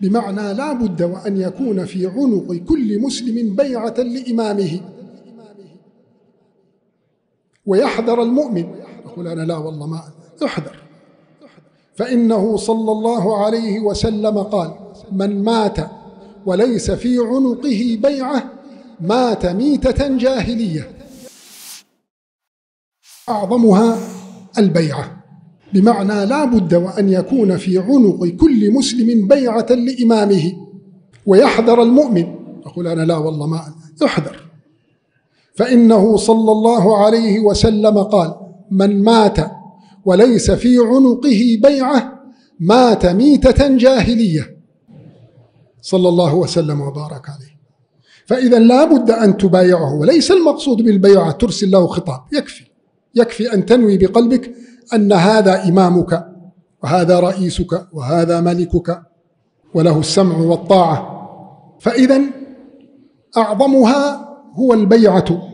بمعنى لا بد وأن يكون في عنق كل مسلم بيعة لإمامه، ويحذر المؤمن يقول أنا لا والله ما احذر، فإنه صلى الله عليه وسلم قال من مات وليس في عنقه بيعة مات ميتة جاهلية، أعظمها البيعة، بمعنى لا بد وأن يكون في عنق كل مسلم بيعة لإمامه، ويحذر المؤمن يقول أنا لا والله ما احذر، فإنه صلى الله عليه وسلم قال من مات وليس في عنقه بيعة مات ميتة جاهلية، صلى الله وسلم وبارك عليه. فإذا لا بد أن تبايعه، وليس المقصود بالبيعة ترسل له خطاب، يكفي أن تنوي بقلبك أن هذا إمامك وهذا رئيسك وهذا ملكك وله السمع والطاعة. فإذا أعظمها هو البيعة،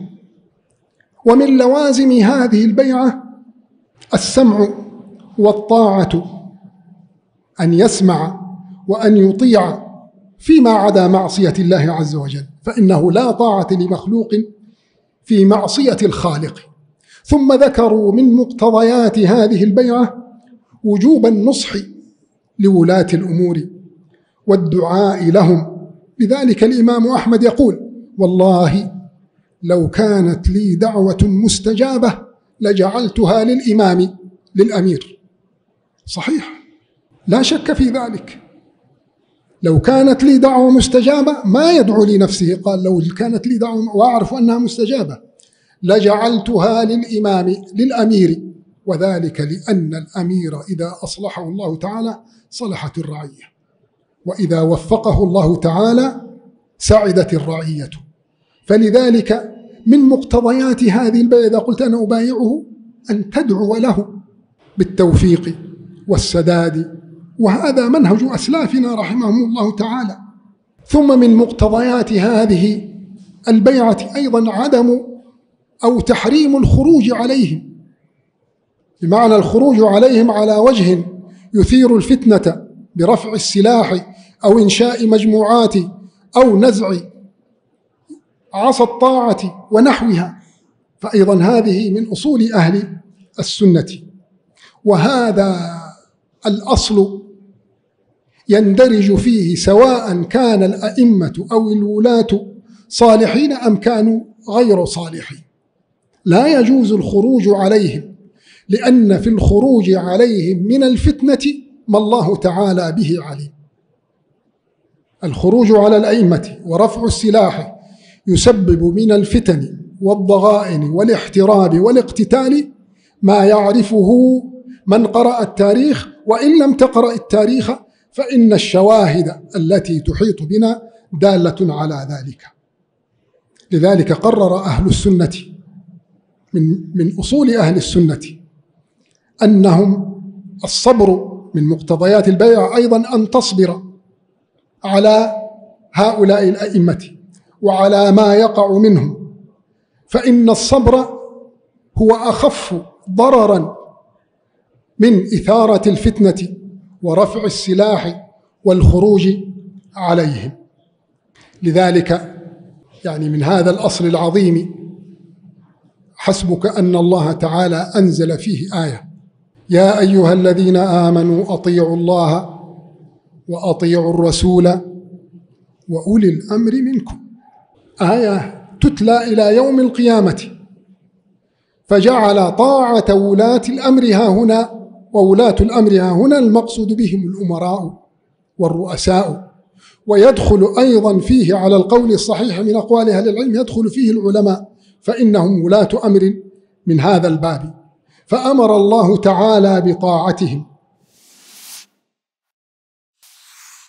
ومن لوازم هذه البيعة السمع والطاعة، أن يسمع وأن يطيع فيما عدا معصية الله عز وجل، فإنه لا طاعة لمخلوق في معصية الخالق. ثم ذكروا من مقتضيات هذه البيعة وجوب النصح لولاة الأمور والدعاء لهم. لذلك الإمام أحمد يقول والله لو كانت لي دعوة مستجابة لجعلتها للأمير. صحيح، لا شك في ذلك، لو كانت لي دعوة مستجابة ما يدعو لنفسه، قال لو كانت لي دعوة وأعرف أنها مستجابة لجعلتها للأمير، وذلك لأن الأمير إذا أصلحه الله تعالى صلحت الرعية، وإذا وفقه الله تعالى سعدت الرعية. فلذلك من مقتضيات هذه البيعة إذا قلت أنا أبايعه أن تدعو له بالتوفيق والسداد، وهذا منهج أسلافنا رحمهم الله تعالى. ثم من مقتضيات هذه البيعة أيضا عدم أو تحريم الخروج عليهم، بمعنى الخروج عليهم على وجه يثير الفتنة برفع السلاح أو إنشاء مجموعات أو نزع عصا الطاعة ونحوها، فأيضا هذه من أصول أهل السنة. وهذا الأصل يندرج فيه سواء كان الأئمة أو الولاة صالحين أم كانوا غير صالحين، لا يجوز الخروج عليهم، لأن في الخروج عليهم من الفتنة ما الله تعالى به عليم. الخروج على الأئمة ورفع السلاح يسبب من الفتن والضغائن والاحتراب والاقتتال ما يعرفه من قرأ التاريخ، وإن لم تقرأ التاريخ فإن الشواهد التي تحيط بنا دالة على ذلك. لذلك قرر أهل السنة من أصول أهل السنة أنهم الصبر من مقتضيات البيعة أيضا أن تصبر على هؤلاء الأئمة وعلى ما يقع منهم، فإن الصبر هو أخف ضررا من إثارة الفتنة ورفع السلاح والخروج عليهم. لذلك يعني من هذا الأصل العظيم حسبك أن الله تعالى أنزل فيه آية يا أيها الذين آمنوا أطيعوا الله وأطيعوا الرسول وأولي الأمر منكم، آية تتلى إلى يوم القيامة، فجعل طاعة ولاة الأمر ها هنا، وولاة الأمر ها هنا المقصود بهم الأمراء والرؤساء، ويدخل أيضا فيه على القول الصحيح من أقوال أهل العلم يدخل فيه العلماء، فإنهم ولاة أمر من هذا الباب. فأمر الله تعالى بطاعتهم